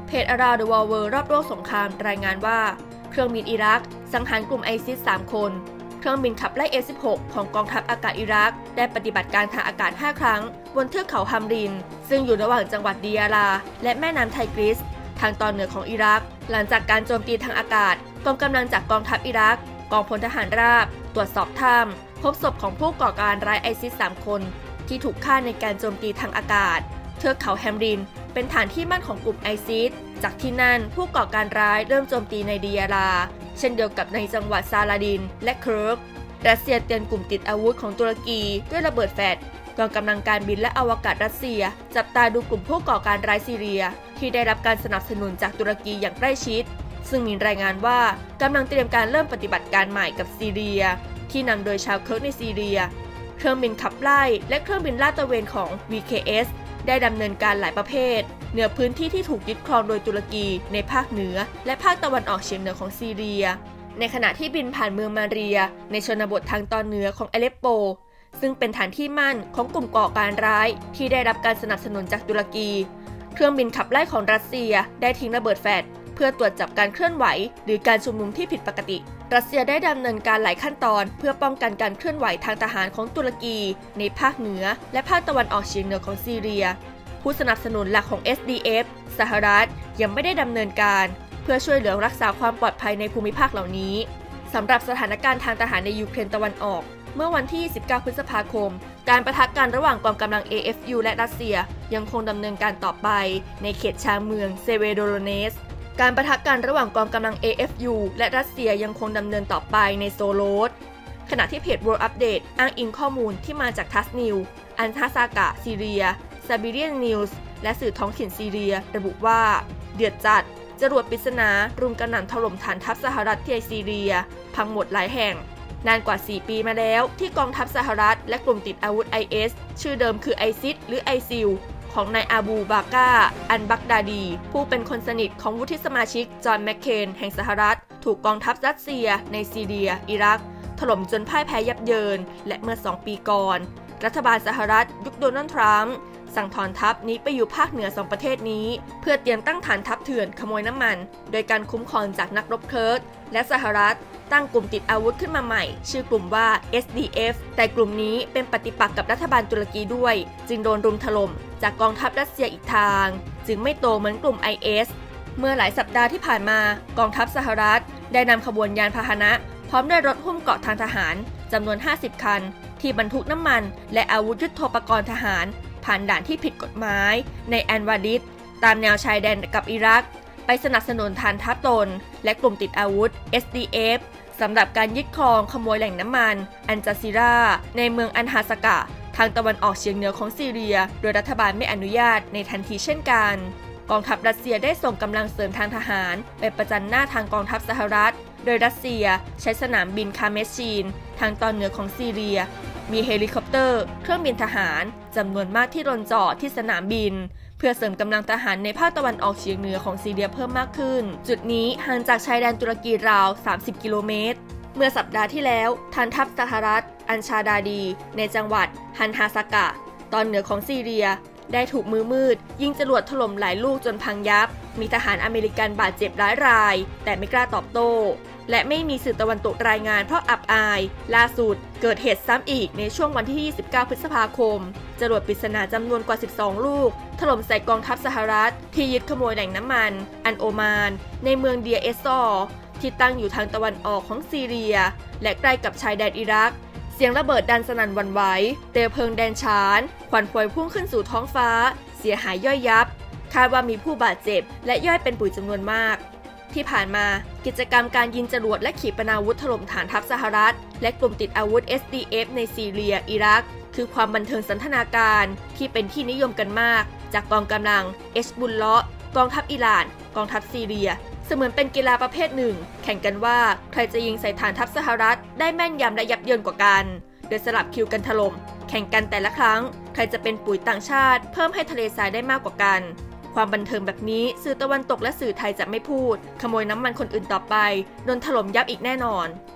เพจ Around the World รอบโลกสงครามรายงานว่าเครื่องบินอิรักสังหารกลุ่มไอซิส3 คนเครื่องบินขับไล่ F-16 ของกองทัพอากาศอิรักได้ปฏิบัติการทางอากาศ5 ครั้งบนเทือกเขาฮัมรินซึ่งอยู่ระหว่างจังหวัดดียาราและแม่น้ำไทกริสทางตอนเหนือของอิรักหลังจากการโจมตีทางอากาศกองกำลังจากกองทัพอิรักกองพลทหารราบตรวจสอบถ้ำพบศพของผู้ก่อการร้ายไอซิส3 คนที่ถูกฆ่าในการโจมตีทางอากาศเทือกเขาแฮมรินเป็นฐานที่มั่นของกลุ่มไอซิสจากที่นั่นผู้ก่อการร้ายเริ่มโจมตีในดียาราเช่นเดียวกับในจังหวัดซาลาดินและเคิร์กรัสเซียเตือนกลุ่มติดอาวุธของตุรกีด้วยระเบิดแฟดกองกำลังการบินและอวกาศรัสเซียจับตาดูกลุ่มผู้ก่อการร้ายซีเรียที่ได้รับการสนับสนุนจากตุรกีอย่างใกล้ชิดซึ่งมีรายงานว่ากำลังเตรียมการเริ่มปฏิบัติการใหม่กับซีเรียที่นำโดยชาวเคิร์กในซีเรียเครื่องบินขับไล่และเครื่องบินลาดตระเวนของ VKS ได้ดำเนินการหลายประเภทเหนือพื้นที่ที่ถูกยึดครองโดยตุรกีในภาคเหนือและภาคตะวันออกเฉียงเหนือของซีเรียในขณะที่บินผ่านเมืองมาเรียในชนบททางตอนเหนือของอเลปโปซึ่งเป็นฐานที่มั่นของกลุ่มก่อการร้ายที่ได้รับการสนับสนุนจากตุรกีเครื่องบินขับไล่ของรัสเซียได้ทิ้งระเบิดแฟดเพื่อตรวจจับการเคลื่อนไหวหรือการชุมนุมที่ผิดปกติรัสเซียได้ดำเนินการหลายขั้นตอนเพื่อป้องกันการเคลื่อนไหวทางทหารของตุรกีในภาคเหนือและภาคตะวันออกเฉียงเหนือของซีเรียผู้สนับสนุนหลักของ SDF สหรัฐยังไม่ได้ดำเนินการเพื่อช่วยเหลือรักษาความปลอดภัยในภูมิภาคเหล่านี้สำหรับสถานการณ์ทางทหารในยูเครนตะวันออกเมื่อวันที่ 29 พฤษภาคมการปะทะกันระหว่างกองกำลัง AFU และรัสเซียยังคงดำเนินการต่อไปในเขตชานเมืองเซเวโดโรเนสการปะทะกันระหว่างกองกำลัง AFU และรัสเซียยังคงดำเนินต่อไปในโซโลดขณะที่เพจ World Update อ้างอิงข้อมูลที่มาจากทัสนิวอันทาซากะซีเรียซาบิเรียนนิวส์และสื่อท้องถิ่นซีเรียระบุว่าเดือดจัดจรวดปริศนารุมกระหน่ำถล่มฐานทัพสหรัฐที่ซีเรียพังหมดหลายแห่งนานกว่า4 ปีมาแล้วที่กองทัพสหรัฐและกลุ่มติดอาวุธ IS ชื่อเดิมคือไอซิสหรือไอซิลของนายอาบูบาก้าอันบักดาดีผู้เป็นคนสนิทของวุฒิสมาชิกจอห์นแมคเคนแห่งสหรัฐถูกกองทัพรัสเซียในซีเรียอิรักถล่มจนพ่ายแพ้ยับเยินและเมื่อ2 ปีก่อนรัฐบาลสหรัฐยุคโดนัลด์ทรัมป์สั่งถอนทัพนี้ไปอยู่ภาคเหนือ2 ประเทศนี้เพื่อเตรียมตั้งฐานทัพเถื่อนขโมยน้ำมันโดยการคุ้มครองจากนักรบเคิร์ดและสหรัฐตั้งกลุ่มติดอาวุธขึ้นมาใหม่ชื่อกลุ่มว่า SDF แต่กลุ่มนี้เป็นปฏิปักษ์กับรัฐบาลตุรกีด้วยจึงโดนรุมถล่มจากกองทัพรัสเซียอีกทางจึงไม่โตเหมือนกลุ่ม IS เมื่อหลายสัปดาห์ที่ผ่านมากองทัพสหรัฐได้นำขบวนยานพาหนะพร้อมด้วยรถหุ้มเกราะทางทหารจำนวน50 คันที่บรรทุกน้ำมันและอาวุธยุทโธปกรณ์ทหารผ่านด่านที่ผิดกฎหมายในแอนวาดิสตามแนวชายแดนกับอิรักไปสนับสนุนฐานทัพตนและกลุ่มติดอาวุธ SDF สำหรับการยึดครองขโมยแหล่งน้ำมันอันจาซิราในเมืองอันฮาสกะทางตะวันออกเฉียงเหนือของซีเรียโดยรัฐบาลไม่อนุญาตในทันทีเช่นกันกองทัพรัสเซียได้ส่งกำลังเสริมทางทหารไปประจันหน้าทางกองทัพสหรัฐโดยรัสเซียใช้สนามบินคาเมชชีนทางตอนเหนือของซีเรียมีเฮลิคอปเตอร์เครื่องบินทหารจำนวนมากที่ลงจอดที่สนามบินเพื่อเสริมกำลังทหารในภาคตะวันออกเฉียงเหนือของซีเรียเพิ่มมากขึ้นจุดนี้ห่างจากชายแดนตุรกีราว30 กิโลเมตรเมื่อสัปดาห์ที่แล้วฐานทัพสหรัฐอันชาดาดีในจังหวัดฮันฮาซากะตอนเหนือของซีเรียได้ถูกมือมืดยิงจรวดถล่มหลายลูกจนพังยับมีทหารอเมริกันบาดเจ็บหลายรายแต่ไม่กล้าตอบโต้และไม่มีสื่อตะวันตกรายงานเพราะอับอายล่าสุดเกิดเหตุซ้ำอีกในช่วงวันที่29 พฤษภาคมจรวดปริศนาจำนวนกว่า12 ลูกถล่มใส่กองทัพสหรัฐที่ยึดขโมยแหล่งน้ำมันอันโอมานในเมืองเดียเอซอร์ที่ตั้งอยู่ทางตะวันออกของซีเรียและใกล้กับชายแดนอิรักเสียงระเบิดดังสนั่นหวั่นไหวเปลวเพลิงแดนฉานควันพวยพุ่งขึ้นสู่ท้องฟ้าเสียหายย่อยยับคาดว่ามีผู้บาดเจ็บและย่อยเป็นปุ๋ยจำนวนมากที่ผ่านมากิจกรรมการยิงจรวดและขีปนาวุธถล่มฐานทัพสหรัฐและกลุ่มติดอาวุธ SDF ในซีเรียอิรักคือความบันเทิงสันทนาการที่เป็นที่นิยมกันมากจากกองกำลังเอชบุลเลาะกองทัพอิหร่านกองทัพซีเรียเสมือนเป็นกีฬาประเภทหนึ่งแข่งกันว่าใครจะยิงใส่ฐานทัพสหรัฐได้แม่นยำและยับเยินกว่ากันโดยสลับคิวกันถล่มแข่งกันแต่ละครั้งใครจะเป็นปุ๋ยต่างชาติเพิ่มให้ทะเลทรายได้มากกว่ากันความบันเทิงแบบนี้สื่อตะวันตกและสื่อไทยจะไม่พูดขโมยน้ำมันคนอื่นต่อไปโดนถล่มยับอีกแน่นอน